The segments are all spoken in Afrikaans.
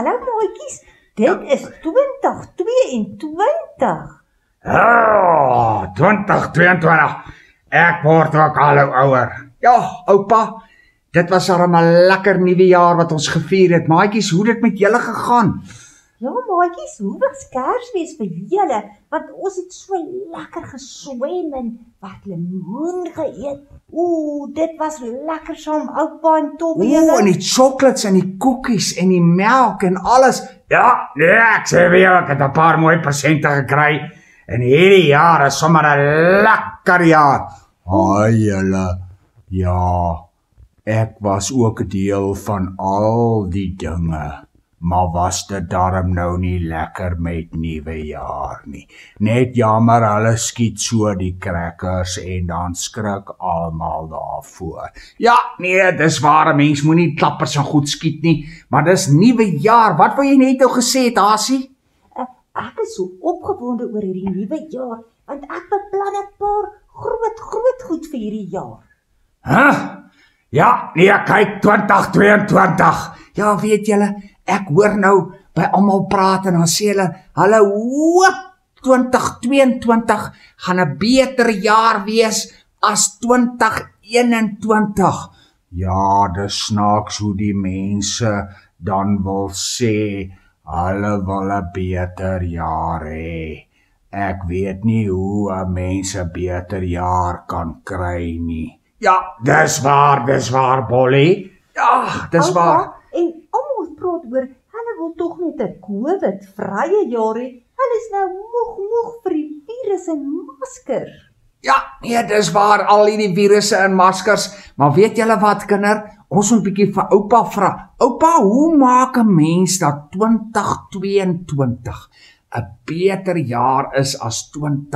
hallo maatjies, dit is 2022. Oh, 2022. Ek word ook al hoe ouer. Ja, oupa, dit was al 'n lekker nuwe jaar wat ons gevier het. Maatjies, hoe het dit met julle gegaan? Ja, maatjies, hoe was Kersfees vir julle? Want ons het so lekker geswem en wat lemoen geëet. Dit was lekker saam oupa en Tobbie. En die chocolates en die koekies en die melk en alles. Ja, nee, ek sê weer, ek het 'n paar mooi persente gekry. En hierdie jaar is sommer 'n lekker jaar. Julle, ja, ek was ook deel van al die dinge. Maar was dit daarom nou nie lekker met nuwe jaar nie. Net jammer, hulle skiet so die crackers en dan skrik almal daarvoor. Ja, nee, dis waar, 'n mens moenie klappers en goed skiet nie, maar dis nuwe jaar. Wat wou jy net nou gesê het, Hasie? Ek is so opgewonde oor hierdie nuwe jaar, want ek beplan 'n paar groot goed vir hierdie jaar. Ja, nee, kyk, 2022. Ja, weet julle, ek hoor nou by almal praat en dan sê hulle hoop 2022 gaan 'n beter jaar wees as 2021. Ja, dis snaaks hoe die mense dan wil sê, hulle wil 'n beter jaar hê. Ek weet nie hoe 'n mens 'n beter jaar kan kry nie. Ja, dis waar, Bolly. Ja, dis waar. En almal praat oor, hulle wil tog net 'n COVID-vrye jaar hê. Hulle is nou moeg vir die virus en maskers. Ja, nee, dis waar, al hierdie virusse en maskers. Maar weet julle wat, kinder? Ons moet 'n bietjie vir oupa vra. Oupa, hoe maak 'n mens dat 2022 'n beter jaar is as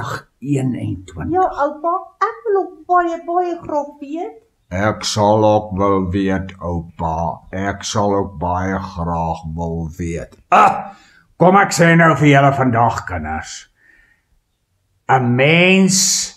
2021? Ja, oupa, ek wil ook baie graag weet. Ek sal ook wil weet, oupa. Ek sal ook baie graag wil weet. Kom ek sê nou vir julle vandag, kinders. 'n Mens,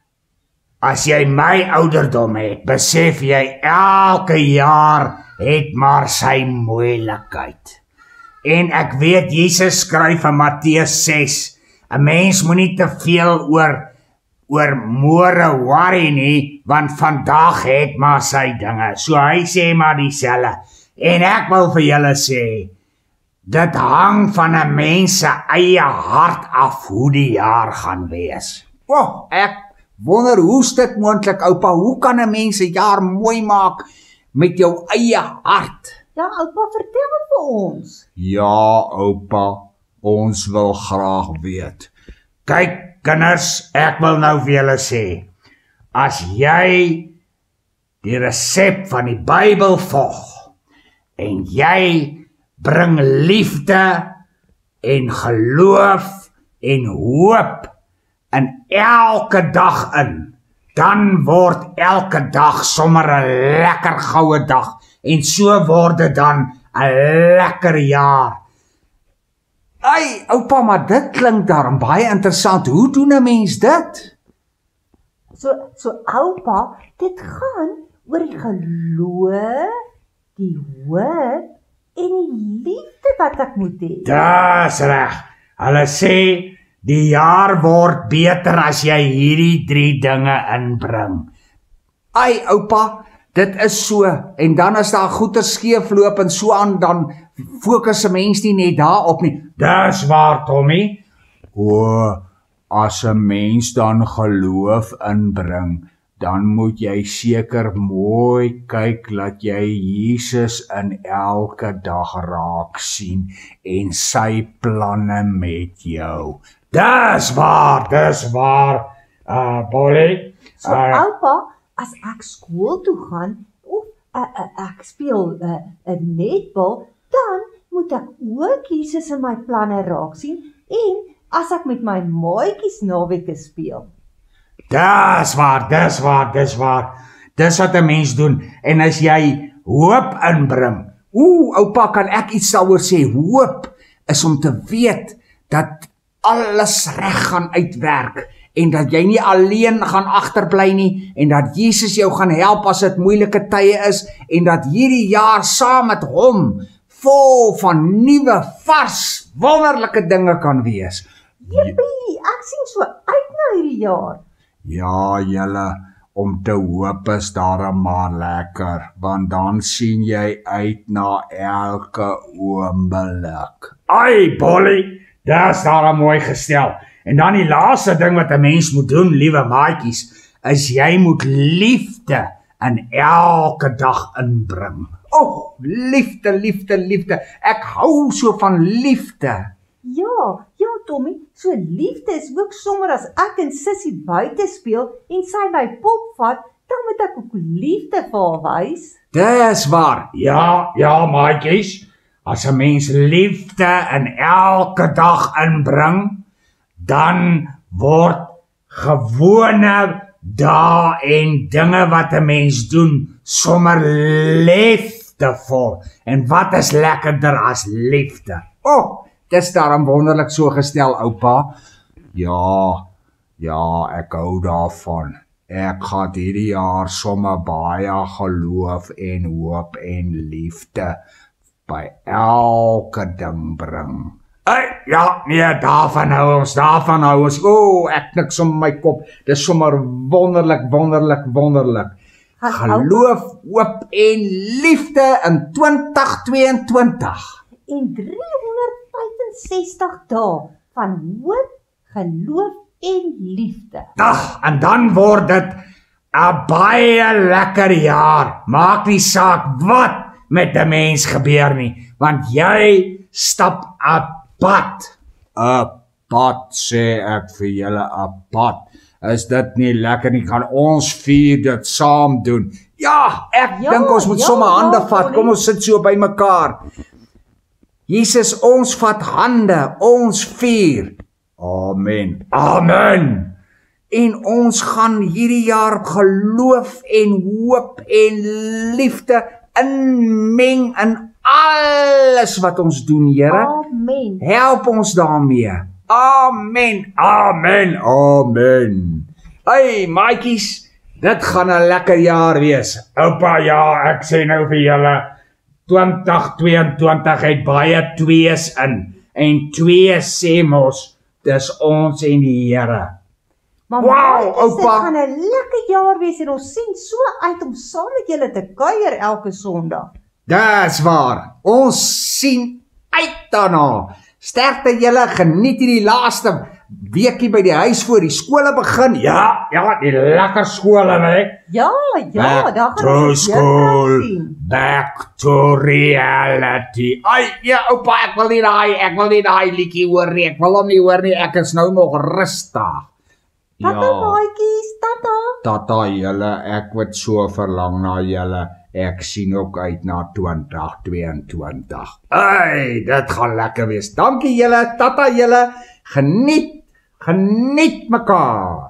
as jy my ouderdom het, besef jy elke jaar het maar sy moeilikheid. En ek weet Jesus skryf in Matteus 6, 'n mens moenie te veel oor môre worry nie, want vandag het maar sy dinge. So hy sê maar dieselfde. En ek wil vir julle sê, dit hang van 'n mens se eie hart af hoe die jaar gaan wees. Ek wonder hoe's dit moontlik, oupa? Hoe kan 'n mens 'n jaar mooi maak met jou eie hart? Ja, oupa, vertel het vir ons. Ja, oupa, ons wil graag weet. Kyk, kinders, ek wil nou vir julle sê, as jy die resep van die Bybel volg, en jy bring liefde en geloof en hoop in elke dag in, dan word elke dag sommer 'n lekker goue dag, en so word dit dan 'n lekker jaar. Oupa, maar dit klink daarom baie interessant. Hoe doen 'n mens dit? So oupa, dit gaan oor die geloof, die hoop en die liefde wat ek moet hê. Dis reg. Hulle sê die jaar word beter as jy hierdie 3 dinge inbring. Oupa, dit is so. En dan as daar goeie skeefloop en so aan, dan fokus 'n mens nie net daarop nie. Dis waar, Tommy. As 'n mens dan geloof inbring, dan moet jy seker mooi kyk dat jy Jesus in elke dag raak sien en sy planne met jou. Dis waar, Polly. So oupa, as ek skool toe gaan of ek speel 'n netbal, dan moet ek ook Jesus in my planne raak sien en as ek met my maatjies naweke speel. Dis waar. Dis wat 'n mens doen. En as jy hoop inbring, oupa, kan ek iets daaroor sê? Hoop is om te weet dat alles reg gaan uitwerk en dat jy nie alleen gaan agterbly nie en dat Jesus jou gaan help as dit moeilike tye is en dat hierdie jaar saam met hom vol van nuwe, vars, wonderlike dinge kan wees. Jippie, ek sien so uit na hierdie jaar. Ja, julle, om te hoop is daar maar lekker, want dan sien jy uit na elke oomblik. Ai, Bolly, dis daar mooi gestel. En dan die laaste ding wat 'n mens moet doen, liewe maatjies, is jy moet liefde in elke dag inbring. Oh, liefde, liefde, liefde. Ek hou so van liefde. Ja, Tommy, so liefde is ook sommer as ek en Sissie buite speel en sy my pop vat, dan moet ek ook liefde vir haar wys. Dis waar. Ja, maatjies. As 'n mens liefde in elke dag inbring, dan word gewone dae en dinge wat 'n mens doen sommer liefdevol. En wat is lekkerder as liefde? Oh, dis daarom wonderlik so gestel, oupa. Ja, ek hou daarvan. Ek gaan hierdie jaar sommer baie geloof en hoop en liefde by elke ding bring. Ja, nee, daarvan hou ons. Ek knik sommer my kop. Dis sommer wonderlik. Geloof, hoop en liefde in 2022. En 365 dae van hoop, geloof en liefde. En dan word dit 'n baie lekker jaar. Maak nie saak wat met 'n mens gebeur nie, want jy stap 'n pad. 'n Pad, sê ek vir julle, 'n pad. Is dit nie lekker nie? Kan ons vier dit saam doen? Ja, ek dink ons moet sommer hande vat. Kom ons sit so by mekaar. Jesus, ons vat hande, ons vier. Amen. En ons gaan hierdie jaar geloof en hoop en liefde inmeng in alles wat ons doen, Here. Amen. Help ons daarmee. Amen. Hey, maatjies, dit gaan 'n lekker jaar wees. Oupa, ja, ek sê nou vir julle, 2022 het baie twees in. En twee sê mos, dis ons en die Here. Maar Wow, oupa. Dit gaan 'n lekker jaar wees en ons sien so uit om saam met julle te kuier elke Sondag. Dis waar. Ons sien uit daarna. Sterkte julle, geniet hierdie laaste weekie by die huis voor die skole begin. Ja, die lekker skole, hè. Ja, daar gaan ons school. Back to reality. Oupa, ek wil nie daai liedjie hoor nie. Ek wil hom nie hoor nie. Ek is nou nog rustig. Tata, maatjies, tata. Tata, julle, ek word so verlang na julle. Ek sien ook uit na 2022. Dit gaan lekker wees. Dankie julle, tata julle. Geniet mekaar.